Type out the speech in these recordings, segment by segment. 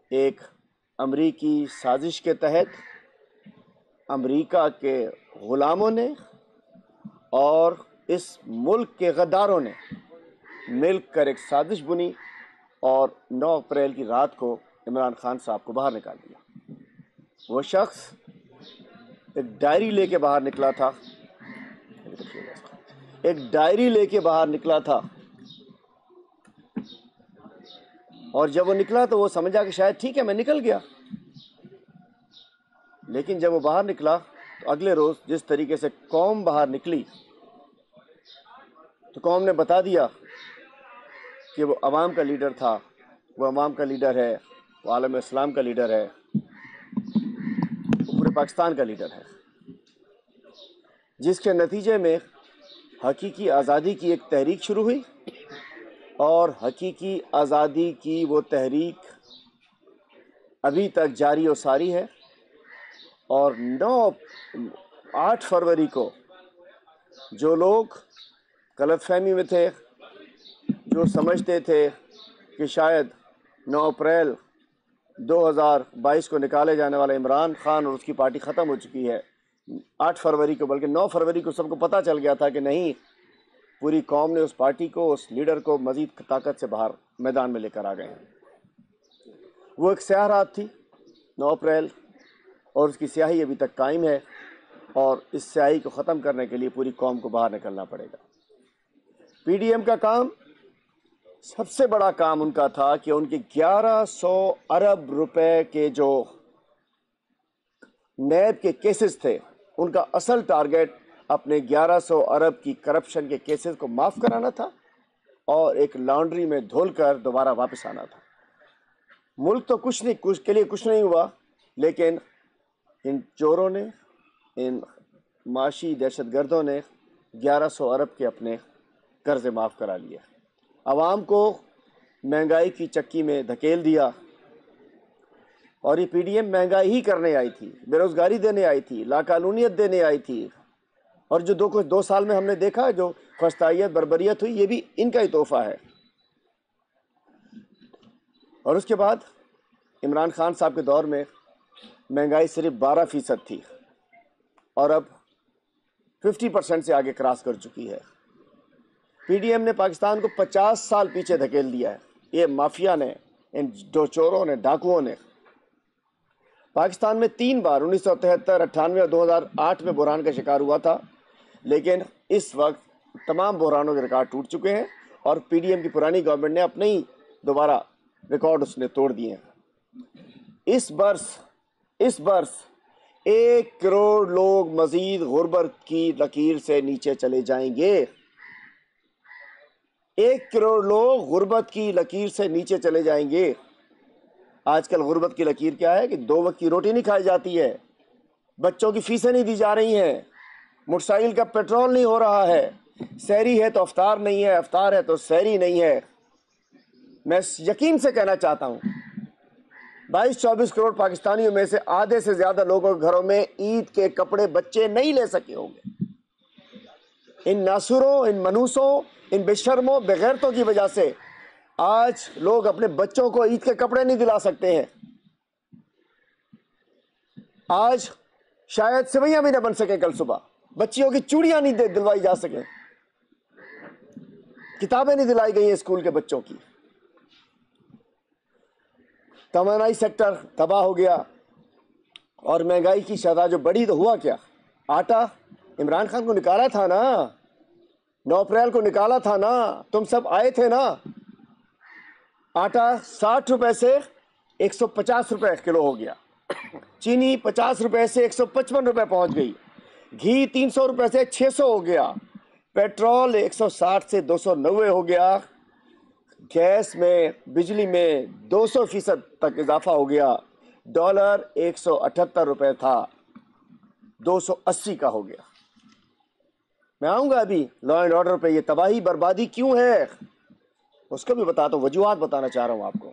ایک امریکی سازش کے تحت امریکہ کے غلاموں نے اور اس ملک کے غداروں نے مل کر ایک سازش بنی اور 9 اپریل کی رات کو عمران خان صاحب کو باہر نکال دیا۔ وہ شخص ایک ڈائری لے کے باہر نکلا تھا، اور جب وہ نکلا تو وہ سمجھا کہ شاید ٹھیک ہے میں نکل گیا، لیکن جب وہ باہر نکلا تو اگلے روز جس طریقے سے قوم باہر نکلی تو قوم نے بتا دیا کہ وہ عوام کا لیڈر تھا، وہ عوام کا لیڈر ہے، وہ عالم اسلام کا لیڈر ہے، وہ پورے پاکستان کا لیڈر ہے، جس کے نتیجے میں حقیقی آزادی کی ایک تحریک شروع ہوئی، اور حقیقی آزادی کی وہ تحریک ابھی تک جاری و ساری ہے۔ اور 8 فروری کو جو لوگ غلط فہمی میں تھے، جو سمجھتے تھے کہ شاید 9 اپریل 2022 کو نکالے جانے والا عمران خان اور اس کی پارٹی ختم ہو چکی ہے، 8 فروری کو بلکہ 9 فروری کو سب کو پتہ چل گیا تھا کہ نہیں، پوری قوم نے اس پارٹی کو، اس لیڈر کو مزید طاقت سے باہر میدان میں لے کر آ گئے ہیں۔ وہ ایک سیاہ رات تھی 9 اپریل، اور اس کی سیاہی ابھی تک قائم ہے، اور اس سیاہی کو ختم کرنے کے لیے پوری قوم کو باہر نکلنا پڑے گا۔ پی ڈی ایم کا کام، سب سے بڑا کام ان کا تھا کہ ان کے 1100 ارب روپے کے جو نیب کے کیسز تھے، ان کا اصل ٹارگیٹ اپنے 1100 ارب کی کرپشن کے کیسز کو معاف کرانا تھا اور ایک لانڈری میں دھول کر دوبارہ واپس آنا تھا۔ ملک تو کچھ نہیں ہوا، لیکن ان چوروں نے، ان معاشی دہشت گردوں نے 1100 ارب کے اپنے قرض معاف کرا لیے، عوام کو مہنگائی کی چکی میں دھکیل دیا۔ اور یہ پی ڈی ایم مہنگائی ہی کرنے آئی تھی، بے روزگاری دینے آئی تھی، لاقانونیت دینے آئی تھی، اور جو 2 سال میں ہم نے دیکھا جو فسطائیت بربریت ہوئی، یہ بھی ان کا ہی تحفہ ہے۔ اور اس کے بعد عمران خان صاحب کے دور میں مہنگائی صرف 12% تھی، اور اب 50% سے آگے کراس کر چکی ہے۔ پی ڈی ایم نے پاکستان کو 50 سال پیچھے دھکیل دیا ہے۔ یہ مافیا نے، ان دو چوروں نے، ڈاکوؤں نے پاکستان میں 3 بار 1973، 98 اور 2008 میں بحران کا شکار ہوا تھا، لیکن اس وقت تمام بحرانوں کے ریکارڈ ٹوٹ چکے ہیں، اور پی ڈی ایم کی پرانی گورنمنٹ نے اپنے ہی دوبارہ ریکارڈ اس نے توڑ دیے ہیں۔ اس برس 1 کروڑ لوگ مزید غربت کی لکیر سے نیچے چلے جائیں گے۔ 1 کروڑ لوگ غربت کی لکیر سے نیچے چلے جائیں گے۔ آج کل غربت کی لکیر کیا ہے کہ 2 وقت کی روٹی نہیں کھائی جاتی ہے، بچوں کی فیسیں نہیں دی جا رہی ہیں، موٹر سائیکل کا پیٹرول نہیں ہو رہا ہے، سحری ہے تو افطار نہیں ہے، افطار ہے تو سحری نہیں ہے۔ میں یقین سے کہنا چاہتا ہوں 22-24 کروڑ پاکستانیوں میں سے آدھے سے زیادہ لوگوں کے گھروں میں عید کے کپڑے بچے نہیں لے سکے ہوں گے۔ ان ناسوروں، ان منوسوں، ان بے شرموں، بے غیرتوں کی وجہ سے آج لوگ اپنے بچوں کو عید کے کپڑے نہیں دلا سکتے ہیں۔ آج شاید سویاں بھی نہ بن سکیں، کل صبح بچیوں کی چوڑیاں نہیں دلوائی جا سکیں، کتابیں نہیں دلائی گئی ہیں اسکول کے بچوں کی۔ توانائی سیکٹر تباہ ہو گیا، اور مہنگائی کی شرح جو بڑھی تو ہوا کیا؟ آٹا عمران خان کو نکالا تھا نا، 9 اپریل کو نکالا تھا نا، تم سب آئے تھے نا۔ آٹا 60 روپے سے 150 روپے کلو ہو گیا، چینی 50 روپے سے 155 روپے پہنچ گئی، گھی 300 روپے سے 600 ہو گیا، پیٹرول 160 سے 290 ہو گیا، گیس میں، بجلی میں 200% تک اضافہ ہو گیا، ڈالر 178 روپے تھا، 280 کا ہو گیا۔ میں آؤں گا ابھی لا اینڈ آرڈر پہ، یہ تباہی بربادی کیوں ہے اس کو بھی بتاتا ہوں، وجوہات بتانا چاہ رہا ہوں آپ کو۔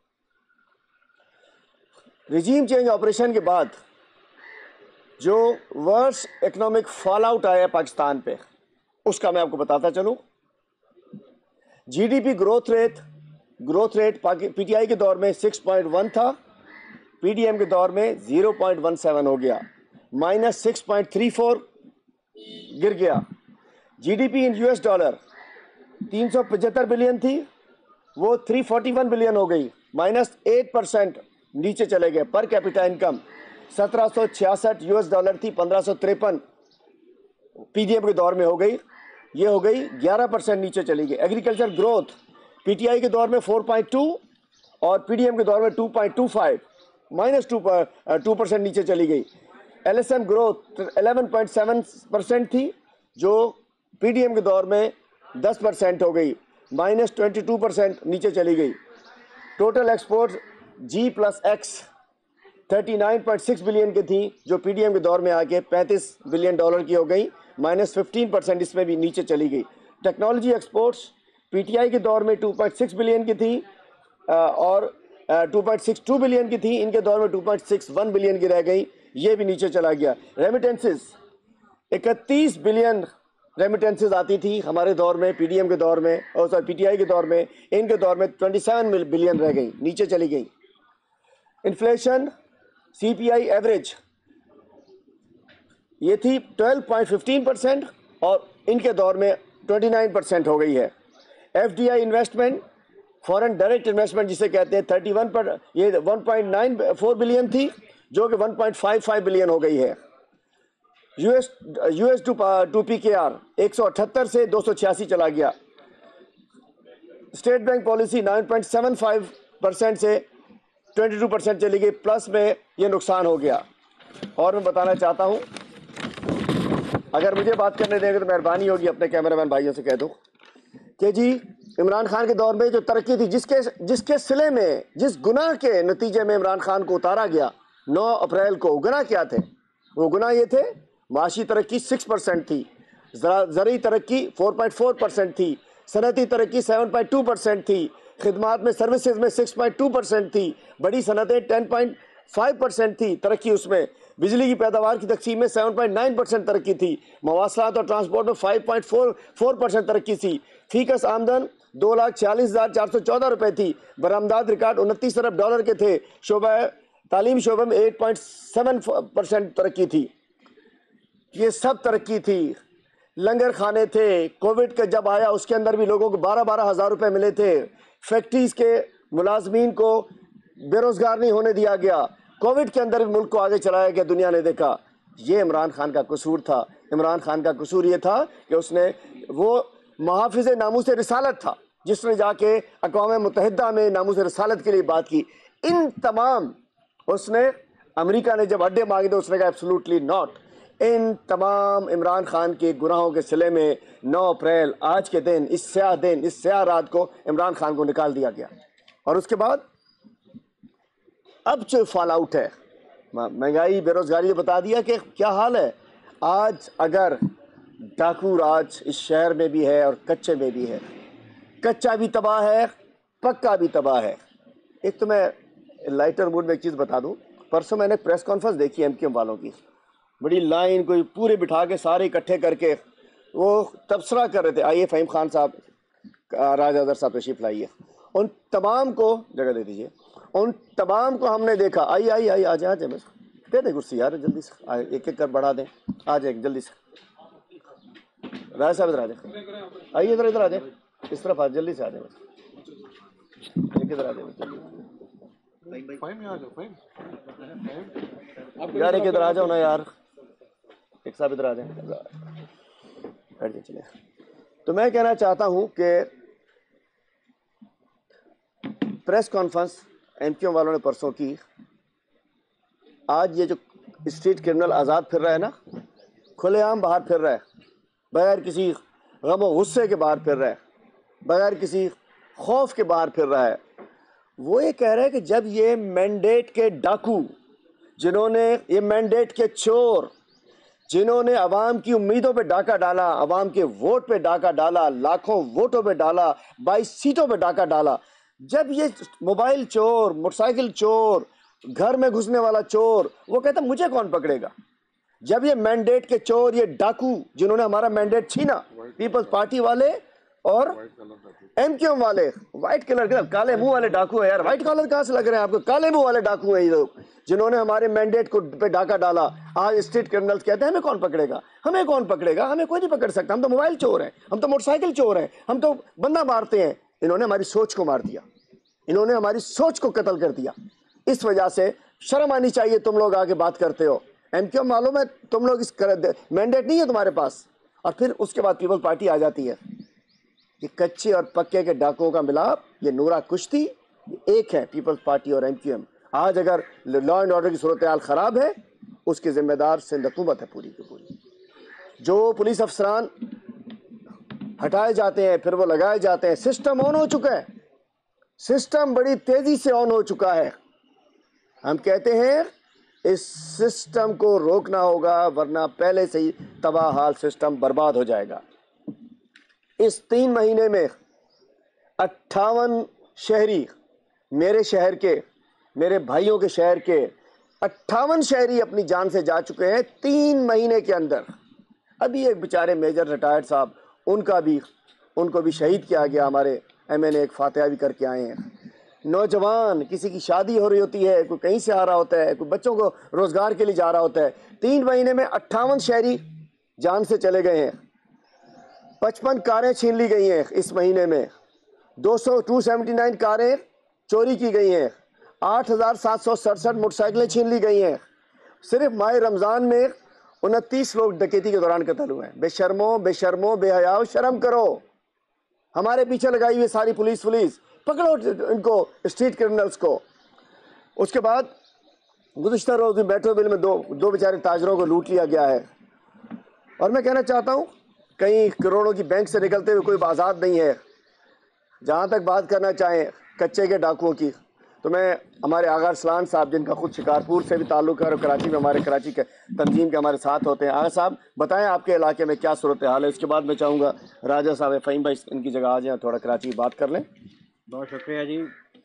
رجیم چینج آپریشن کے بعد جو ورس اکنامک فال آؤٹ آیا پاکستان پہ، اس کا میں آپ کو بتاتا چلوں۔ G D P growth rate growth rate P T I کے دور میں 6.1 تھا، پی ڈی ایم کے دور میں 0.17 ہو گیا، -6.34 گر گیا۔ G D P in U S dollar 375 billion تھی، وہ 341 بلین ہو گئی، -8% نیچے چلے گئے۔ Per capita income 1766 U S dollar تھی، 1553 پی ڈی ایم کے دور میں ہو گئی، یہ ہو گئی 11% نیچے چلی گئی۔ Agriculture growth P T I کے دور میں 4.2 اور پی ڈی ایم کے دور میں 2.25، -2% نیچے چلی گئی۔ ایل ایس ایم گروتھ 11.7% تھی، جو پی ڈی ایم کے دور میں 10% ہو گئی، -22% نیچے چلی گئی۔ Total export G plus X 39.6 billion کی تھیں، جو پی ڈی ایم کے دور میں آ کے 35 بلین ڈالر کی ہو گئی، -15% اس میں بھی نیچے چلی گئی۔ Technology exports P T I کے دور میں 2.6 بلین کی تھیں اور 2.62 بلین کی تھیں، ان کے دور میں 2.61 بلین کی رہ گئی، یہ بھی نیچے چلا گیا۔ ریمیٹنسز 31 بلین ریمیٹنسز آتی تھی ہمارے دور میں، پی ڈی ایم کے دور میں، اور پی ٹی آئی کے دور میں، ان کے دور میں 27 بلین رہ گئی، نیچے چلی گئی۔ انفلیشن سی پی آئی ایوریج یہ تھی 12.15% اور ان کے دور میں 29% ہو گئی ہے۔ F D I investment, foreign direct investment جسے کہتے ہیں، 31 پر یہ 1.94 بلین تھی، جو کہ 1.55 بلین ہو گئی ہے۔ یو ایس ٹو پی کے آر 178 سے 286 چلا گیا۔ اسٹیٹ بینک پالیسی 9.75% سے 22% چلی گئی، پلس میں یہ نقصان ہو گیا۔ اور میں بتانا چاہتا ہوں، اگر مجھے بات کرنے دیں گے تو مہربانی ہوگی اپنے کیمرہ مین بھائیوں سے کہہ دو کہ جی عمران خان کے دور میں جو ترقی تھی، جس کے صلے میں، جس گناہ کے نتیجے میں عمران خان کو اتارا گیا 9 اپریل کو، گناہ کیا تھے؟ وہ گناہ یہ تھے، معاشی ترقی 6% تھی، زرعی ترقی 4.4% تھی، صنعتی ترقی 7.2% تھی، خدمات میں سروسز میں 6.2% تھی، بڑی صنعتیں 10.5% تھی ترقی اس میں، بجلی کی پیداوار کی تقسیم میں 7.9% ترقی تھی، مواصلات اور ٹرانسپورٹ میں 5.4% ترقی تھی، فی کس آمدن 2,46,414 روپے تھی، برآمدات ریکارڈ 29 ارب ڈالر کے تھے، شعبہ تعلیم شعبہ میں 8.7% ترقی تھی۔ یہ سب ترقی تھی۔ لنگر کھانے تھے، کووڈ کا جب آیا اس کے اندر بھی لوگوں کو 12 ہزار روپے ملے تھے، فیکٹریز کے ملازمین کو بے روزگار نہیں ہونے دیا گیا، کووڈ کے اندر بھی ملک کو آگے چلایا گیا، دنیا نے دیکھا۔ یہ عمران خان کا قصور تھا۔ عمران خان کا قصور یہ تھا کہ اس نے، وہ محافظ ناموس رسالت تھا، جس نے جا کے اقوام متحدہ میں ناموس رسالت کے لیے بات کی۔ ان تمام، اس نے، امریکہ نے جب اڈے مانگے تو اس نے کہا ایبسولوٹلی ناٹ۔ ان تمام عمران خان کے گناہوں کے صلے میں 9 اپریل آج کے دن، اس سیاہ دن، اس سیاہ رات کو عمران خان کو نکال دیا گیا۔ اور اس کے بعد اب جو فال آؤٹ ہے، مہنگائی، بے روزگاری، بتا دیا کہ کیا حال ہے۔ آج اگر ڈاکو راج اس شہر میں بھی ہے اور کچے میں بھی ہے، کچا بھی تباہ ہے، پکا بھی تباہ ہے۔ ایک تو میں لائٹر موڈ میں ایک چیز بتا دوں، پرسوں میں نے پریس کانفرنس دیکھی ایم کیو ایم والوں کی، بڑی لائن، کوئی پورے بٹھا کے سارے اکٹھے کر کے وہ تبصرہ کر رہے تھے۔ آئیے فہیم خان صاحب، راج اظہر صاحب تشریف لائیے، ان تمام کو جگہ دے دیجیے۔ ان تمام کو ہم نے دیکھا، آئیے آ جائیں بس، دے دیں کرسی یار جلدی سے، ایک ایک کر بڑھا دیں، آ جائیں جلدی سے۔ راج صاحب ادھر آ جائیں، آئیے ادھر آ جائیں، اس طرف آ جلدی سے آ جائیں بس، ایک ادھر آ جائیں یار، ایک ادھر آ جاؤ نا یار، ایک صاحب ادھر آ جائیں، بیٹھ جائیں چلے۔ تو میں کہنا چاہتا ہوں کہ press conference M Q M والوں نے پرسوں کی، آج یہ جو اسٹریٹ کرمنل آزاد پھر رہا ہے نا، کھلے عام باہر پھر رہا ہے، بغیر کسی غم و غصے کے باہر پھر رہا ہے، بغیر کسی خوف کے باہر پھر رہا ہے۔ وہ یہ کہہ رہا ہے کہ جب یہ مینڈیٹ کے ڈاکو، جنہوں نے، یہ مینڈیٹ کے چور، جنہوں نے عوام کی امیدوں پہ ڈاکہ ڈالا، عوام کے ووٹ پہ ڈاکہ ڈالا، لاکھوں ووٹوں پہ ڈالا، 22 سیٹوں پہ ڈاکہ ڈالا، جب یہ موبائل چور، موٹر سائیکل چور، گھر میں گھسنے والا چور، وہ کہتا مجھے کون پکڑے گا؟ جب یہ مینڈیٹ کے چور، یہ ڈاکو، جنہوں نے ہمارا مینڈیٹ چھینا، پیپلز پارٹی والے اور ایم کیو ایم والے وائٹ کلر کے کالے منہ والے ڈاکو ہیں یار. وائٹ کالر کہاں سے لگ رہے ہیں آپ کو؟ کالے منہ والے ڈاکو ہیں یہ لوگ جنہوں نے ہمارے مینڈیٹ کو پہ ڈاکہ ڈالا. آج اسٹریٹ کرمنلز کہتے ہیں ہمیں کون پکڑے گا؟ ہمیں کون پکڑے گا؟ ہمیں کوئی نہیں پکڑ سکتا. ہم تو موبائل چور ہیں, ہم تو موٹر سائیکل چور ہیں, ہم تو بندہ مارتے ہیں. انہوں نے ہماری سوچ کو مار دیا, انہوں نے ہماری سوچ کو قتل کر دیا. اس وجہ سے شرم آنی چاہیے. تم لوگ آگے بات کرتے ہو ایم کیو ایم معلوم ہے تم لوگ اس مینڈیٹ نہیں ہے تمہارے پاس, اور پھر اس کے بعد پیپل پارٹی آ جاتی ہے. یہ کچے اور پکے کے ڈاکوؤں کا ملاپ, یہ نورا کشتی, یہ ایک ہے پیپلز پارٹی اور ایم کیو ایم. آج اگر لا اینڈ آرڈر کی صورتحال خراب ہے اس کی ذمہ دار سندھ حکومت ہے پوری کی پوری. جو پولیس افسران ہٹائے جاتے ہیں پھر وہ لگائے جاتے ہیں. سسٹم آن ہو چکا ہے, سسٹم بڑی تیزی سے آن ہو چکا ہے. ہم کہتے ہیں اس سسٹم کو روکنا ہوگا ورنہ پہلے سے ہی تباہ حال سسٹم برباد ہو جائے گا. اس 3 مہینے میں 58 شہری, میرے شہر کے, میرے بھائیوں کے شہر کے 58 شہری اپنی جان سے جا چکے ہیں 3 مہینے کے اندر. ابھی ایک بیچارے میجر ریٹائرڈ صاحب, ان کو بھی شہید کیا گیا. ہمارے ایم این اے ایک فاتحہ بھی کر کے آئے ہیں. نوجوان, کسی کی شادی ہو رہی ہوتی ہے, کوئی کہیں سے آ رہا ہوتا ہے, کوئی بچوں کو روزگار کے لیے جا رہا ہوتا ہے. 3 مہینے میں 58 شہری جان سے چلے گئے ہیں. 55 کاریں چھین لی گئی ہیں اس مہینے میں. 279 کاریں چوری کی گئی ہیں. 8767 موٹر سائیکلیں چھین لی گئی ہیں. صرف ماہ رمضان میں 29 لوگ ڈکیتی کے دوران قتل ہوئے ہیں. بے شرمو بے حیاؤ, شرم کرو. ہمارے پیچھے لگائی ہوئی ساری پولیس پکڑو ان کو, اسٹریٹ کرمنلز کو. اس کے بعد گزشتہ روز بھی میٹرو بل میں دو بیچارے تاجروں کو لوٹ لیا گیا ہے. اور میں کہنا چاہتا ہوں کئی کروڑوں کی بینک سے نکلتے ہوئے کوئی آزاد نہیں ہے. جہاں تک بات کرنا چاہیں کچے کے ڈاکوؤں کی, تو میں ہمارے آغا ارسلان صاحب جن کا خود شکارپور سے بھی تعلق ہے اور کراچی میں ہمارے کراچی کے تنظیم کے ہمارے ساتھ ہوتے ہیں. آغا صاحب بتائیں آپ کے علاقے میں کیا صورتحال ہے. اس کے بعد میں چاہوں گا راجہ صاحب, فہیم بھائی ان کی جگہ آ جائیں, تھوڑا کراچی کی بات کر لیں. بہت شکریہ جی.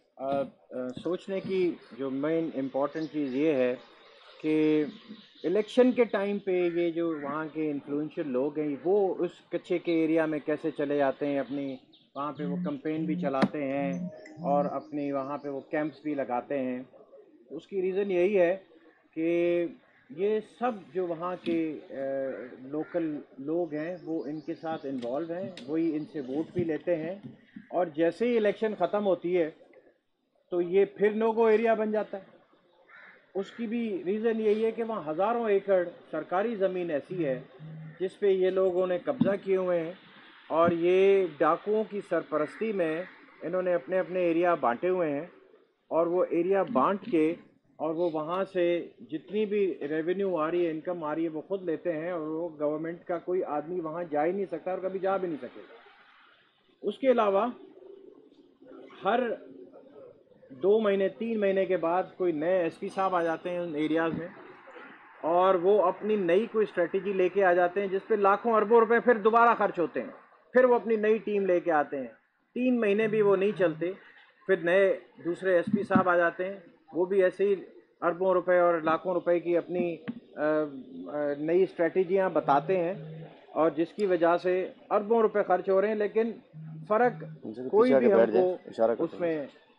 سوچنے کی جو مین امپورٹنٹ چیز یہ ہے کہ الیکشن کے ٹائم پہ یہ جو وہاں کے انفلوئنشل لوگ ہیں وہ اس کچے کے ایریا میں کیسے چلے جاتے ہیں, اپنی وہاں پہ وہ کمپین بھی چلاتے ہیں اور اپنی وہاں پہ وہ کیمپس بھی لگاتے ہیں. اس کی ریزن یہی ہے کہ یہ سب جو وہاں کے لوکل لوگ ہیں وہ ان کے ساتھ انوالو ہیں, وہی ان سے ووٹ بھی لیتے ہیں. اور جیسے ہی الیکشن ختم ہوتی ہے تو یہ پھر نو گو ایریا بن جاتا ہے. اس کی بھی ریزن یہی ہے کہ وہاں ہزاروں ایکڑ سرکاری زمین ایسی ہے جس پہ یہ لوگوں نے قبضہ کیے ہوئے ہیں, اور یہ ڈاکوؤں کی سرپرستی میں انہوں نے اپنے اپنے ایریا بانٹے ہوئے ہیں. اور وہ ایریا بانٹ کے اور وہ وہاں سے جتنی بھی ریونیو آ رہی ہے, انکم آ رہی ہے, وہ خود لیتے ہیں, اور وہ گورنمنٹ کا کوئی آدمی وہاں جا ہی نہیں سکتا اور کبھی جا بھی نہیں سکے گا. اس کے علاوہ ہر 2 مہینے 3 مہینے کے بعد کوئی نئے ایس پی صاحب آ جاتے ہیں ان ایریاز میں, اور وہ اپنی نئی کوئی اسٹریٹجی لے کے آ جاتے ہیں جس پہ لاکھوں اربوں روپے پھر دوبارہ خرچ ہوتے ہیں. پھر وہ اپنی نئی ٹیم لے کے آتے ہیں. 3 مہینے بھی وہ نہیں چلتے, پھر نئے دوسرے ایس پی صاحب آ جاتے ہیں, وہ بھی ایسے ہی اربوں روپے اور لاکھوں روپے کی اپنی نئی اسٹریٹجیاں بتاتے ہیں, اور جس کی وجہ سے اربوں روپے خرچ ہو رہے ہیں لیکن فرق کوئی بھی ہم کو اس میں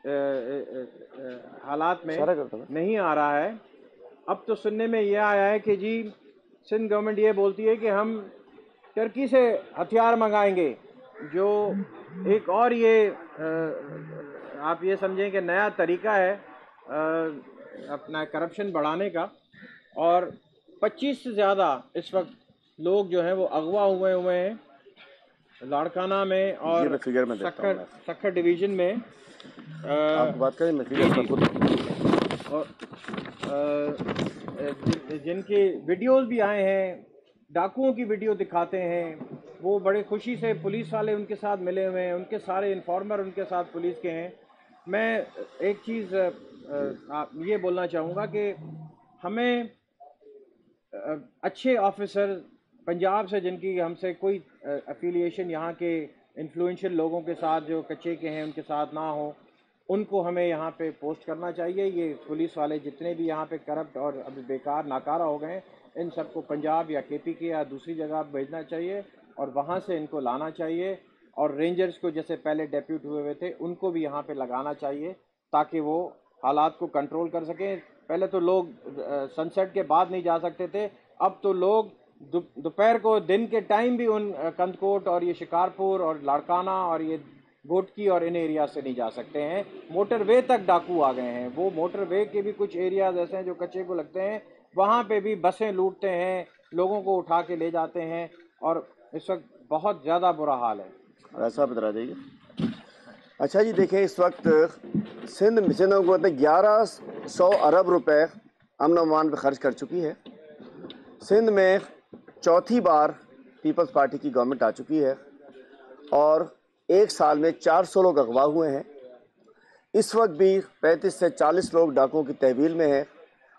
حالات میں نہیں آ رہا ہے. اب تو سننے میں یہ آیا ہے کہ جی سندھ گورنمنٹ یہ بولتی ہے کہ ہم ٹرکی سے ہتھیار منگائیں گے, جو ایک اور یہ آپ یہ سمجھیں کہ نیا طریقہ ہے اپنا کرپشن بڑھانے کا. اور 25 سے زیادہ اس وقت لوگ جو ہیں وہ اغوا ہوئے ہیں لاڑکانہ میں اور سکھر ڈویژن میں. آپ بات کریں میں فگر میں خود اور جن کے ویڈیوز بھی آئے ہیں, ڈاکوؤں کی ویڈیو دکھاتے ہیں, وہ بڑے خوشی سے پولیس والے ان کے ساتھ ملے ہوئے ہیں, ان کے سارے انفارمر ان کے ساتھ پولیس کے ہیں. میں ایک چیز یہ بولنا چاہوں گا کہ ہمیں اچھے آفیسر پنجاب سے جن کی ہم سے کوئی افیلیشن یہاں کے انفلوئنشل لوگوں کے ساتھ جو کچے کے ہیں ان کے ساتھ نہ ہو, ان کو ہمیں یہاں پہ پوسٹ کرنا چاہیے. یہ پولیس والے جتنے بھی یہاں پہ کرپٹ اور ابھی بیکار ناکارہ ہو گئے ہیں, ان سب کو پنجاب یا کے پی کے یا دوسری جگہ بھیجنا چاہیے اور وہاں سے ان کو لانا چاہیے. اور رینجرز کو جیسے پہلے ڈیپیوٹ ہوئے ہوئے تھے ان کو بھی یہاں پہ لگانا چاہیے تاکہ وہ حالات کو کنٹرول کر سکیں. پہلے تو لوگ سن سیٹ کے بعد نہیں جا سکتے تھے, اب تو لوگ دوپہر کو دن کے ٹائم بھی ان کندکوٹ اور یہ شکارپور اور لاڑکانہ اور یہ گوٹکی اور ان ایریا سے نہیں جا سکتے ہیں. موٹر وے تک ڈاکو آ گئے ہیں. وہ موٹر وے کے بھی کچھ ایریاز ایسے ہیں جو کچے کو لگتے ہیں, وہاں پہ بھی بسیں لوٹتے ہیں, لوگوں کو اٹھا کے لے جاتے ہیں, اور اس وقت بہت زیادہ برا حال ہے. ایسا بتا دیجیے. اچھا جی دیکھیں, اس وقت سندھ حکومت 1100 ارب روپے امن و امان پہ خرچ کر چکی ہے. سندھ میں چوتھی بار پیپلز پارٹی کی گورنمنٹ آ چکی ہے اور ایک سال میں 400 لوگ اغوا ہوئے ہیں. اس وقت بھی 35 سے 40 لوگ ڈاکوؤں کی تحویل میں ہیں.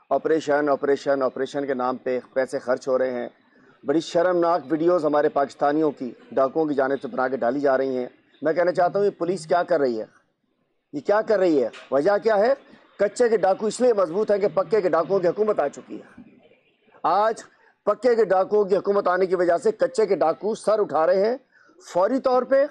آپریشن کے نام پہ پیسے خرچ ہو رہے ہیں. بڑی شرمناک ویڈیوز ہمارے پاکستانیوں کی ڈاکوؤں کی جانب سے بنا کے ڈالی جا رہی ہیں. میں کہنا چاہتا ہوں یہ پولیس کیا کر رہی ہے, یہ کیا کر رہی ہے؟ وجہ کیا ہے؟ کچے کے ڈاکو اس لیے مضبوط ہیں کہ پکے کے ڈاکوؤں کی حکومت آ چکی ہے. آج پکے کے ڈاکوؤں کی حکومت آنے کی وجہ سے کچے کے ڈاکو سر اٹھا رہے ہیں. فوری طور پہ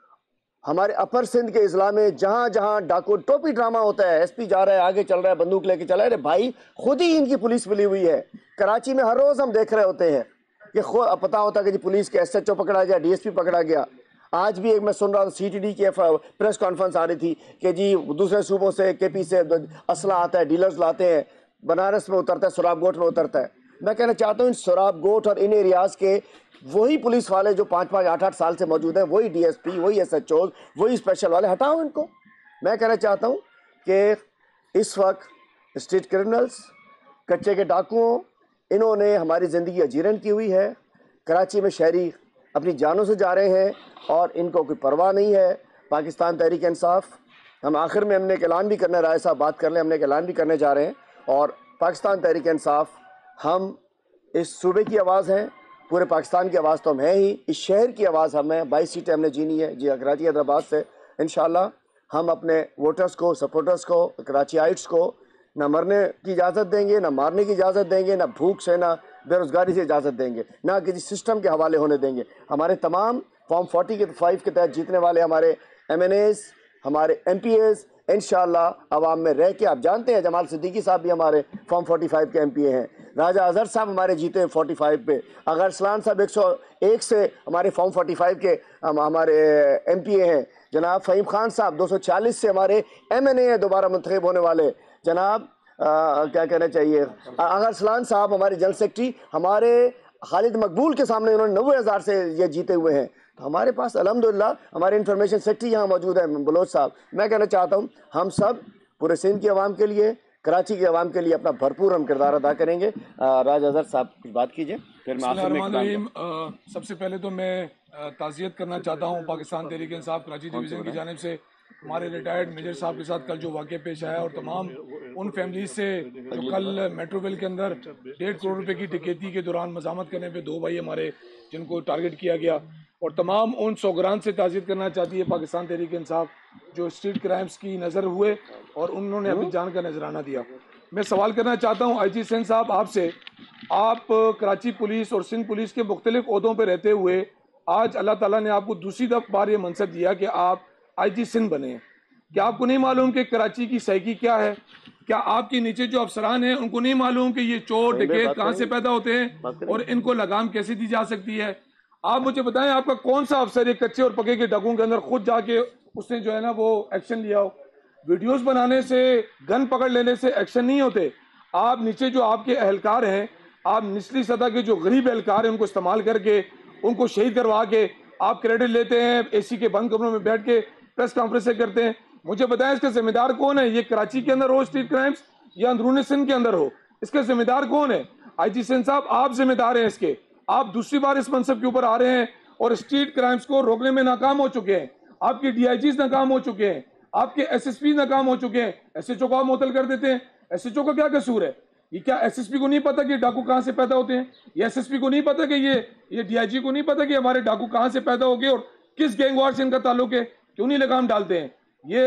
ہمارے اپر سندھ کے اضلاع میں جہاں جہاں ڈاکو ٹوپی ڈرامہ ہوتا ہے, ایس پی جا رہا ہے, آگے چل رہا ہے, بندوق لے کے چلا ہے, ارے بھائی خود ہی ان کی پولیس ملی ہوئی ہے. کراچی میں ہر روز ہم دیکھ رہے ہوتے ہیں کہ پتہ ہوتا ہے کہ جی پولیس کے ایس ایچ او پکڑا گیا, ڈی ایس پی پکڑا گیا. آج بھی ایک میں سن رہا تھا سی ٹی ڈی کی پریس کانفرنس آ رہی تھی کہ جی دوسرے صوبوں سے کے پی سے اسلحہ آتا ہے, ڈیلرز لاتے ہیں, بنارس میں اترتا ہے, سراب گوٹ میں اترتا ہے. میں کہنا چاہتا ہوں ان سراب گوٹ اور ان ایریاز کے وہی پولیس والے جو 5-5, 8-8 سال سے موجود ہیں, وہی ڈی ایس پی, وہی ایس ایچ اوز, وہی اسپیشل والے, ہٹاؤ ان کو. میں کہنا چاہتا ہوں کہ اس وقت اسٹریٹ کرمنلز, کچے کے ڈاکوؤں, انہوں نے ہماری زندگی اجیرن کی ہوئی ہے. کراچی میں شہری اپنی جانوں سے جا رہے ہیں اور ان کو کوئی پرواہ نہیں ہے. پاکستان تحریک انصاف, ہم آخر میں ہم نے ایک اعلان بھی کرنا ہے, رائے صاحب بات کر لیں, ہم نے ایک اعلان بھی کرنے جا رہے ہیں. اور پاکستان تحریک انصاف, ہم اس صوبے کی آواز ہیں, پورے پاکستان کی آواز تو ہم ہیں ہی, اس شہر کی آواز ہم ہیں. 22 سیٹیں ہم نے جینی ہے جی کراچی حیدرآباد سے. انشاءاللہ ہم اپنے ووٹرز کو, سپورٹرز کو, کراچی آئٹس کو نہ مرنے کی اجازت دیں گے, نہ مارنے کی اجازت دیں گے, نہ بھوک سے, نہ بے روزگاری سے اجازت دیں گے, نہ کسی سسٹم کے حوالے ہونے دیں گے. ہمارے تمام فارم 45 کے تحت جیتنے والے ہمارے ایم این ایز, ہمارے ایم پی ایز, انشاءاللہ عوام میں رہ کے, آپ جانتے ہیں جمال صدیقی صاحب بھی ہمارے فارم 45 کے ایم پی اے ہیں, راجہ اظہر صاحب ہمارے جیتے ہیں 45 پہ, اگر ارسلان صاحب 101 سے ہمارے فارم 45 کے ہمارے ایم پی اے ہیں, جناب فہیم خان صاحب 240 سے ہمارے ایم این اے ہیں دوبارہ منتخب ہونے والے, جناب کیا کہنا چاہیے, اگر ارسلان صاحب ہمارے جنرل سیکرٹری, ہمارے خالد مقبول کے سامنے انہوں نے 90,000 سے یہ جیتے ہوئے ہیں. تو ہمارے پاس الحمدللہ ہمارے انفارمیشن سیکرٹری یہاں موجود ہے بلوچ صاحب. میں کہنا چاہتا ہوں ہم سب پورے سندھ کی عوام کے لیے, کراچی کی عوام کے لیے اپنا بھرپور ہم کردار ادا کریں گے. راج اظہر صاحب کچھ بات کیجئے, پھر میں آخر میں. سب سے پہلے تو میں تعزیت کرنا چاہتا ہوں پاکستان تحریک انصاف کراچی ڈویژن کی جانب سے ہمارے ریٹائرڈ میجر صاحب کے ساتھ کل جو واقعہ پیش آیا, اور تمام ان فیملیز سے جو کل میٹرو ویل کے اندر 1.5 کروڑ روپے کی ڈکیتی کے دوران مزاحمت کرنے پہ 2 بھائی ہمارے جن کو ٹارگٹ کیا گیا, اور تمام ان سوگران سے تعزیت کرنا چاہتی ہے پاکستان تحریک انصاف جو اسٹریٹ کرائمز کی نظر ہوئے اور انہوں نے اپنی جان کا نذرانہ دیا. میں سوال کرنا چاہتا ہوں آئی جی سندھ صاحب آپ سے, آپ کراچی پولیس اور سندھ پولیس کے مختلف عہدوں پہ رہتے ہوئے آج اللہ تعالیٰ نے آپ کو دوسری بار یہ منصب دیا کہ آپ آئی جی سندھ بنے ہیں. کیا آپ کو نہیں معلوم کہ کراچی کی سائیکی کیا ہے؟ کیا آپ کے نیچے جو افسران ہیں ان کو نہیں معلوم کہ یہ چور ڈکیت کہاں سے پیدا ہوتے ہیں اور ان کو لگام کیسے دی جا سکتی ہے؟ آپ مجھے بتائیں آپ کا کون سا افسر یہ کچے اور پکے کے ڈاکوؤں کے اندر خود جا کے اس نے جو ہے نا وہ ایکشن لیا ہو؟ ویڈیوز بنانے سے, گن پکڑ لینے سے ایکشن نہیں ہوتے. آپ نیچے جو آپ کے اہلکار ہیں, آپ نچلی سطح کے جو غریب اہلکار ہیں ان کو استعمال کر کے ان کو شہید کروا کے آپ کریڈٹ لیتے ہیں, اے سی کے بند کمروں میں بیٹھ کے پریس کانفرنس کرتے ہیں. مجھے بتائیں اس کا ذمہ دار کون ہے؟ یہ کراچی کے اندر ہو اسٹریٹ کرائمز یا اندرون سندھ کے اندر ہو, اس کا ذمہ دار کون ہے؟ آئی جی سندھ صاحب آپ ذمہ دار ہیں اس کے. آپ دوسری بار اس منصب کے اوپر آ رہے ہیں اور اسٹریٹ کرائمز کو روکنے میں ناکام ہو چکے ہیں. آپ کے ڈی آئی جیز ناکام ہو چکے ہیں, آپ کے ایس ایس پی ناکام ہو چکے ہیں. ایس ایچ او کو آپ معطل کر دیتے ہیں. ایس ایچ او کا کیا قصور ہے؟ یہ کیا ایس ایس پی کو نہیں پتا کہ ڈاکو کہاں سے پیدا ہوتے ہیں؟ یہ ایس ایس پی کو نہیں پتا کہ یہ ڈی آئی جی کو نہیں پتا کہ ہمارے ڈاکو کہاں سے پیدا ہو گئے اور کس گینگ وار سے ان کا تعلق ہے؟ کیوں نہیں لگام ڈالتے ہیں؟ یہ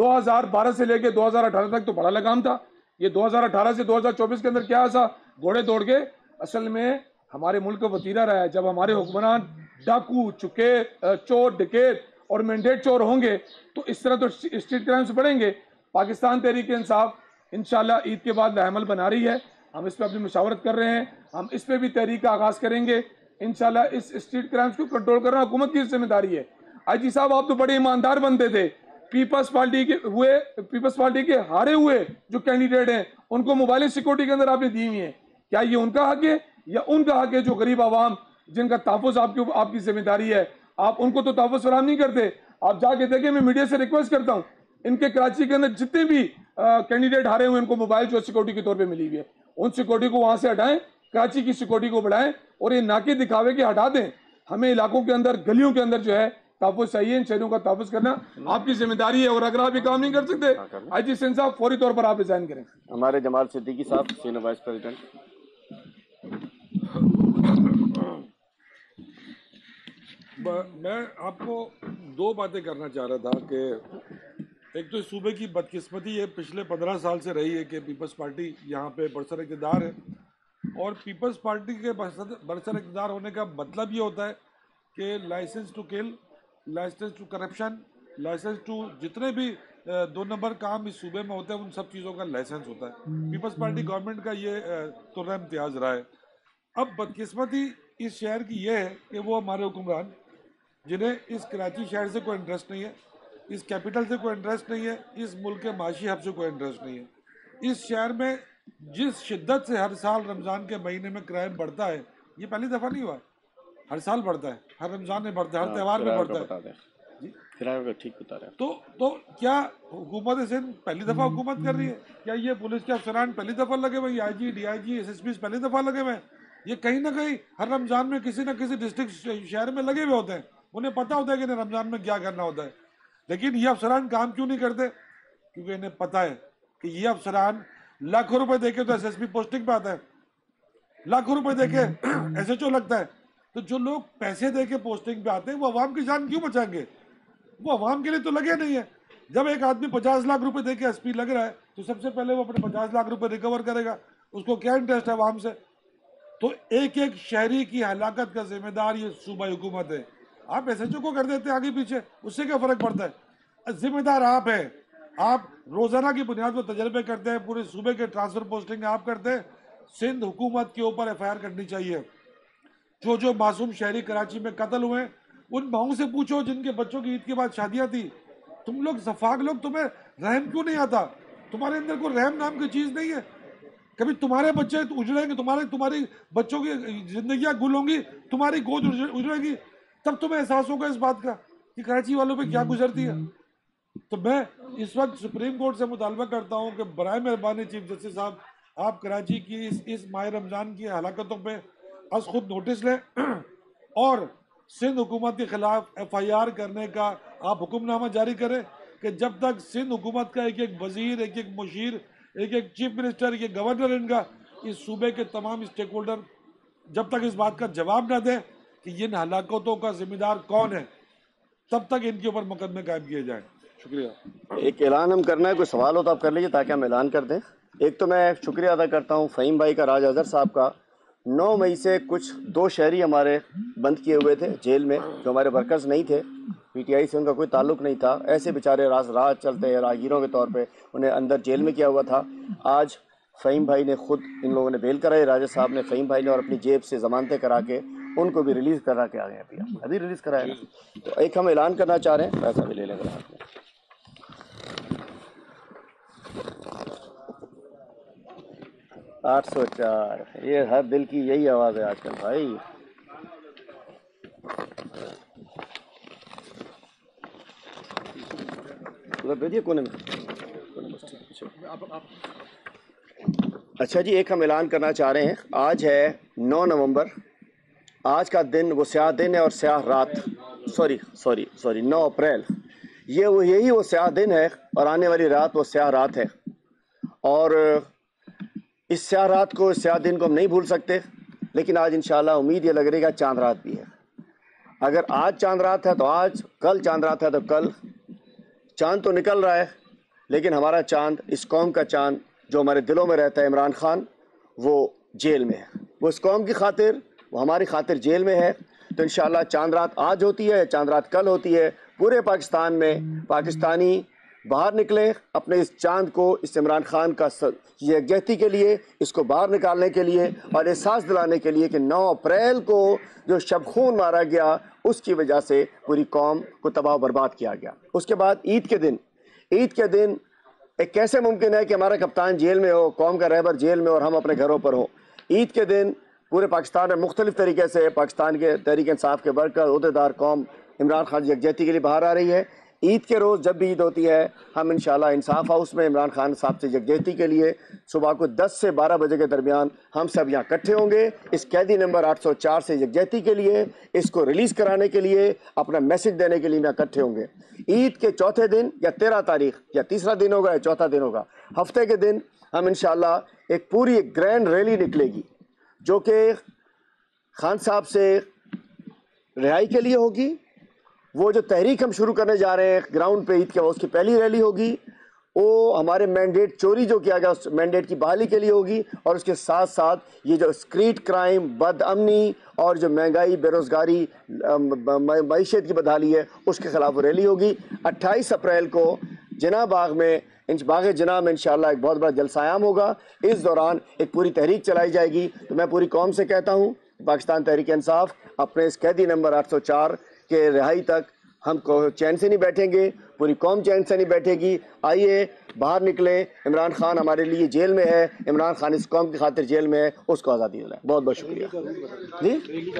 2012 سے لے کے 2018 تک تو بڑا لگام تھا. یہ 2018 سے 2024 کے اندر کیا ایسا گھوڑے دوڑ کے اصل میں ہمارے ملک کا وتیرہ رہا ہے. جب ہمارے حکمران ڈاکو چور ڈکیت اور مینڈیٹ چور ہوں گے تو اس طرح تو اسٹریٹ کرائمز بڑھیں گے. پاکستان تحریک انصاف انشاءاللہ عید کے بعد عمل بنا رہی ہے. ہم اس پہ اپنی مشاورت کر رہے ہیں. ہم اس پہ بھی تحریک کا آغاز کریں گے انشاءاللہ. اس اسٹریٹ کرائمز کو کنٹرول کرنا حکومت کی ذمہ داری ہے. آئی جی صاحب آپ تو بڑے ایماندار بنتے تھے. پیپلز پارٹی کے ہارے ہوئے جو کینڈیڈیٹ ہیں ان کو موبائل سیکورٹی کے اندر آپ نے دی ہوئی ہیں. کیا یہ ان کا حق ہے یا ان کا حق ہے جو غریب عوام جن کا تحفظ آپ کی ذمہ داری ہے؟ آپ ان کو تو تحفظ فراہم نہیں کرتے. آپ جا کے دیکھیں, میں میڈیا سے ریکویسٹ کرتا ہوں, ان کے کراچی کے اندر جتنے بھی کینڈیڈیٹ ہارے ہوئے ان کو موبائل جو سیکورٹی کے طور پہ ملی ہوئی ہے, ان سیکورٹی کو وہاں سے ہٹائیں, کراچی کی سیکورٹی کو بڑھائیں اور یہ ناکے دکھاوے کے ہٹا دیں. ہمیں علاقوں کے اندر, گلیوں کے اندر جو ہے تحفظ چاہیے. ان شہروں کا تحفظ کرنا آپ کی ذمہ داری ہے, اور اگر آپ یہ کام نہیں کر سکتے آئی جی سندھ صاحب فوری طور پر آپ ریزائن کریں. ہمارے جمال صدیقی صاحب, سینئر وائس پریزیڈنٹ. میں آپ کو دو باتیں کرنا چاہ رہا تھا کہ ایک تو صوبے کی بدقسمتی یہ پچھلے 15 سال سے رہی ہے کہ پیپلز پارٹی یہاں پہ برسر اقتدار ہے, اور پیپلز پارٹی کے برسر اقتدار ہونے کا مطلب یہ ہوتا ہے کہ licence to kill, licence to corruption, licence to جتنے بھی 2 نمبر کام اس صوبے میں ہوتے ہیں ان سب چیزوں کا لائسنس ہوتا ہے. پیپلز پارٹی گورنمنٹ کا یہ ترہ امتیاز رہا ہے. اب بدقسمتی اس شہر کی یہ ہے کہ وہ ہمارے حکمران جنہیں اس کراچی شہر سے کوئی انٹرسٹ نہیں ہے, اس کیپٹل سے کوئی انٹرسٹ نہیں ہے, اس ملک کے معاشی ہب سے کوئی انٹرسٹ نہیں ہے. اس شہر میں جس شدت سے ہر سال رمضان کے مہینے میں کرائم بڑھتا ہے, یہ پہلی دفعہ نہیں ہوا, ہر سال بڑھتا ہے, ہر رمضان میں بڑھتا ہے, ہر تہوار میں بڑھتا ہے. تو کیا حکومت سندھ پہلی دفعہ حکومت کر رہی ہے؟ کیا یہ پولیس کے افسران پہلی دفعہ لگے ہوئے, I G, D I G, S S P پہلی دفعہ لگے ہوئے ہیں؟ یہ کہیں نہ کہیں ہر رمضان میں کسی نہ کسی ڈسٹرکٹ شہر میں لگے ہوئے ہوتے ہیں, انہیں پتہ ہوتا ہے کہ انہیں رمضان میں کیا کرنا ہوتا ہے. لیکن یہ افسران کام کیوں نہیں کرتے؟ کیونکہ انہیں پتہ ہے کہ یہ افسران لاکھوں روپے دے کے تو ایس ایس پی پوسٹنگ پہ آتا ہے, لاکھوں روپے دے کے ایس ایچ او لگتا ہے. تو جو لوگ پیسے دے کے پوسٹنگ پہ آتے ہیں وہ عوام کی جان کیوں بچائیں گے؟ وہ عوام کے لیے تو لگے نہیں ہے. جب ایک آدمی 50 لاکھ روپے دے کے ایس پی لگ رہا ہے تو سب سے پہلے وہ اپنے 50 لاکھ روپے ریکور کرے گا, اس کو کیا انٹرسٹ ہے عوام سے؟ تو ایک ایک شہری کی ہلاکت کا ذمہ دار یہ صوبائی حکومت ہے. آپ ایس ایچ او کو کر دیتے ہیں آگے پیچھے, اس سے کیا فرق پڑتا ہے؟ ذمہ دار آپ ہیں. آپ روزانہ کی بنیاد پر تجربے کرتے ہیں, پورے صوبے کے ٹرانسفر پوسٹنگ آپ کرتے ہیں. سندھ حکومت کے اوپر ایف آئی آر کرنی چاہیے. جو معصوم شہری کراچی میں قتل ہوئے ان ماؤں سے پوچھو جن کے بچوں کی عید کے بعد شادیاں تھی. تم لوگ زفاق لوگ, تمہیں رحم کیوں نہیں آتا؟ تمہارے اندر کوئی رحم نام کی چیز نہیں ہے؟ کبھی تمہارے بچے اجڑیں گے, تمہاری بچوں کی زندگیاں گل ہوں گی, تمہاری گود اجڑے گی, تب تمہیں احساس ہوگا اس بات کا کہ کراچی والوں پہ کیا گزرتی ہے. تو میں اس وقت سپریم کورٹ سے مطالبہ کرتا ہوں کہ برائے مہربانی چیف جسٹس صاحب, آپ کراچی کی اس ماہ رمضان کی ہلاکتوں پہ از خود نوٹس لیں اور سندھ حکومت کے خلاف ایف آئی آر کرنے کا آپ حکم نامہ جاری کریں کہ جب تک سندھ حکومت کا ایک ایک وزیر, ایک ایک مشیر, ایک ایک چیف منسٹر, ایک ایک گورنر ان کا, اس صوبے کے تمام اسٹیک ہولڈر جب تک اس بات کا جواب نہ دیں کہ ان ہلاکتوں کا ذمہ دار کون ہے, تب تک ان کے اوپر مقدمے قائم کیے جائیں. شکریہ. ایک اعلان ہم کرنا ہے, کوئی سوال ہو تو آپ کر لیجیے تاکہ ہم اعلان کر دیں. ایک تو میں شکریہ ادا کرتا ہوں فہیم بھائی کا, راج اظہر صاحب کا. 9 مئی سے کچھ 2 شہری ہمارے بند کیے ہوئے تھے جیل میں, جو ہمارے ورکرز نہیں تھے, پی ٹی آئی سے ان کا کوئی تعلق نہیں تھا, ایسے بیچارے راہ چلتے ہیں راہگیروں کے طور پہ, انہیں اندر جیل میں کیا ہوا تھا. آج فہیم بھائی نے خود, ان لوگوں نے بیل کرائی, راجہ صاحب نے, فہیم بھائی نے, اور اپنی جیب سے ضمانتیں کرا کے ان کو بھی ریلیز کرا کے آ گئے. ابھی ریلیز کرایا نا. تو ایک ہم اعلان کرنا چاہ رہے ہیں, پیسہ بھی لے لیں گے ہاتھ میں. 804, یہ ہر دل کی یہی آواز ہے آج کل بھائی. کونے میں. اچھا جی, ایک ہم اعلان کرنا چاہ رہے ہیں. آج ہے 9 نومبر, آج کا دن وہ سیاہ دن ہے اور سیاہ رات, سوری 9 اپریل, یہی وہ سیاہ دن ہے اور آنے والی رات وہ سیاہ رات ہے. اور اس سیاہ رات کو, اس سیاہ دن کو ہم نہیں بھول سکتے, لیکن آج انشاءاللہ امید یہ لگ رہی ہے چاند رات بھی ہے. اگر آج چاند رات ہے تو آج, کل چاند رات ہے تو کل. چاند تو نکل رہا ہے, لیکن ہمارا چاند, اس قوم کا چاند جو ہمارے دلوں میں رہتا ہے, عمران خان, وہ جیل میں ہے. وہ اس قوم کی خاطر, وہ ہماری خاطر جیل میں ہے. تو انشاءاللہ چاند رات آج ہوتی ہے، چاند رات کل ہوتی ہے، پورے پاکستان میں پاکستانی باہر نکلیں اپنے اس چاند کو، اس عمران خان کا یکجہتی کے لیے، اس کو باہر نکالنے کے لیے اور احساس دلانے کے لیے کہ 9 اپریل کو جو شب خون مارا گیا اس کی وجہ سے پوری قوم کو تباہ و برباد کیا گیا۔ اس کے بعد عید کے دن ایک کیسے ممکن ہے کہ ہمارا کپتان جیل میں ہو، قوم کا رہبر جیل میں اور ہم اپنے گھروں پر ہوں؟ عید کے دن پورے پاکستان میں مختلف طریقے سے پاکستان کے تحریک انصاف کے ورکر، عہدیدار قوم عمران خان یکجہتی کے لیے باہر آ رہی ہے۔ عید کے روز جب بھی عید ہوتی ہے ہم انشاءاللہ انصاف ہاؤس میں عمران خان صاحب سے یکجہتی کے لیے صبح کو 10 سے 12 بجے کے درمیان ہم سب یہاں اکٹھے ہوں گے، اس قیدی نمبر 804 سے یکجہتی کے لیے، اس کو ریلیز کرانے کے لیے، اپنا میسج دینے کے لیے اکٹھے ہوں گے۔ عید کے چوتھے دن یا 13 تاریخ یا تیسرا دن ہوگا یا چوتھا دن ہوگا، ہفتے کے دن ہم انشاءاللہ ایک پوری گرینڈ ریلی نکلے گی جو کہ خان صاحب سے رہائی کے لیے ہوگی۔ وہ جو تحریک ہم شروع کرنے جا رہے ہیں گراؤنڈ پہ عید کے اس کی پہلی ریلی ہوگی، وہ ہمارے مینڈیٹ چوری جو کیا گیا اس مینڈیٹ کی بحالی کے لیے ہوگی، اور اس کے ساتھ ساتھ یہ جو اسٹریٹ کرائم، بد امنی اور جو مہنگائی، بے روزگاری، معیشت کی بدحالی ہے اس کے خلاف وہ ریلی ہوگی۔ 28 اپریل کو جناح باغ میں باغ جناح میں انشاءاللہ ایک بہت بڑا جلسہ عام ہوگا۔ اس دوران ایک پوری تحریک چلائی جائے گی۔ تو میں پوری قوم سے کہتا ہوں پاکستان تحریک انصاف اپنے اس قیدی نمبر 804 کے رہائی تک ہم کو چین سے نہیں بیٹھیں گے، پوری قوم چین سے نہیں بیٹھے گی۔ آئیے باہر نکلیں، عمران خان ہمارے لیے جیل میں ہے، عمران خان اس قوم کی خاطر جیل میں ہے، اس کو آزادی دلائیں۔ بہت بہت شکریہ جی۔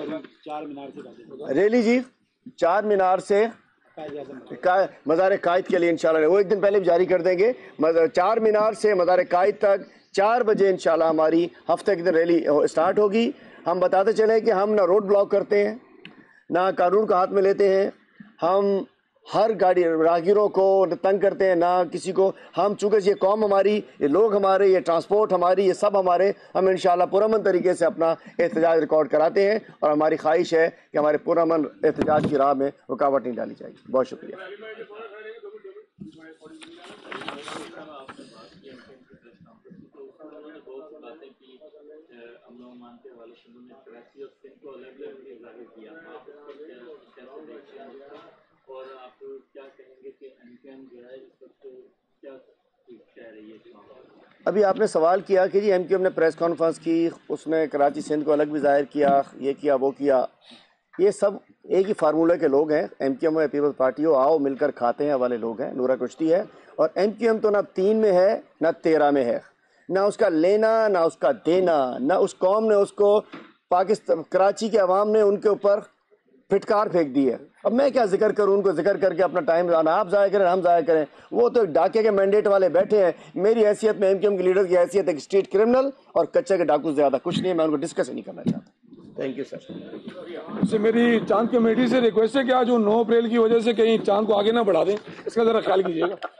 ریلی جی 4 مینار سے مزار قائد کے لیے انشاءاللہ وہ ایک دن پہلے بھی جاری کر دیں گے۔ 4 مینار سے مزار قائد تک 4 بجے انشاءاللہ ہماری ہفتے کے دن ریلی اسٹارٹ ہوگی۔ ہم بتاتے چلیں کہ ہم نہ روڈ بلاک کرتے ہیں، نہ قانون کو ہاتھ میں لیتے ہیں، ہم ہر گاڑی راہگیروں کو تنگ کرتے ہیں، نہ کسی کو۔ ہم چونکہ یہ قوم ہماری، یہ لوگ ہمارے، یہ ٹرانسپورٹ ہماری، یہ سب ہمارے، ہم انشاءاللہ پرامن طریقے سے اپنا احتجاج ریکارڈ کراتے ہیں، اور ہماری خواہش ہے کہ ہمارے پرامن احتجاج کی راہ میں رکاوٹ نہیں ڈالی جائے گی۔ بہت شکریہ۔ اور آپ کیا کہیں گے کہ ایم جو ہے اس وقت کیا کہہ رہی ہے؟ ابھی آپ نے سوال کیا کہ جی ایم کیو ایم نے پریس کانفرنس کی، اس نے کراچی سندھ کو الگ بھی ظاہر کیا، یہ کیا وہ کیا۔ یہ سب ایک ہی فارمولے کے لوگ ہیں، M Q M Peoples Party ہو، آؤ مل کر کھاتے ہیں والے لوگ ہیں، نورا کشتی ہے۔ اور ایم کیو ایم تو نہ 3 میں ہے نہ 13 میں ہے، نہ اس کا لینا نہ اس کا دینا، نہ اس قوم نے اس کو پاکستان کراچی کے عوام نے ان کے اوپر پھٹکار پھینک دی ہے۔ اب میں کیا ذکر کروں، ان کو ذکر کر کے اپنا ٹائم آپ ضائع کریں ہم ضائع کریں، وہ تو ڈاکے کے مینڈیٹ والے بیٹھے ہیں۔ میری حیثیت میں ایم کیو ایم کے لیڈر کی حیثیت ایک اسٹریٹ کرمنل اور کچے کے ڈاکو زیادہ کچھ نہیں ہے، میں ان کو ڈسکس نہیں کرنا چاہتا۔ Thank you sir. سے میری چاند کمیٹی سے ریکویسٹ ہے کہ آج 9 اپریل کی وجہ سے کہیں چاند کو آگے نہ بڑھا دیں، اس کا ذرا خیال کیجیے گا۔